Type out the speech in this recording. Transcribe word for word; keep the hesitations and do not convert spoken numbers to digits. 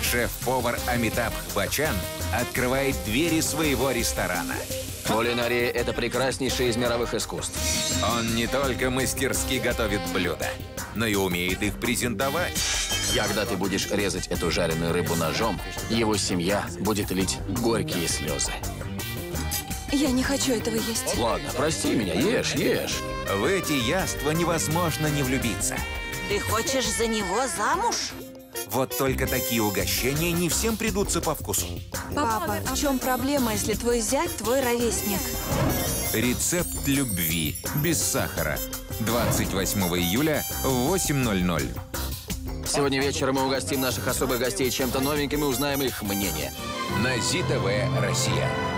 Шеф-повар Амитабх Баччан открывает двери своего ресторана. Кулинария – это прекраснейшее из мировых искусств. Он не только мастерски готовит блюда, но и умеет их презентовать. Когда ты будешь резать эту жареную рыбу ножом, его семья будет лить горькие слезы. Я не хочу этого есть. Ладно, прости меня, ешь, ешь. В эти яства невозможно не влюбиться. Ты хочешь за него замуж? Вот только такие угощения не всем придутся по вкусу. Папа, в чем проблема, если твой зять твой ровесник? Рецепт любви без сахара. двадцать восьмого июля в восемь ноль ноль. Сегодня вечером мы угостим наших особых гостей чем-то новеньким и узнаем их мнение. На зи тэ вэ Россия.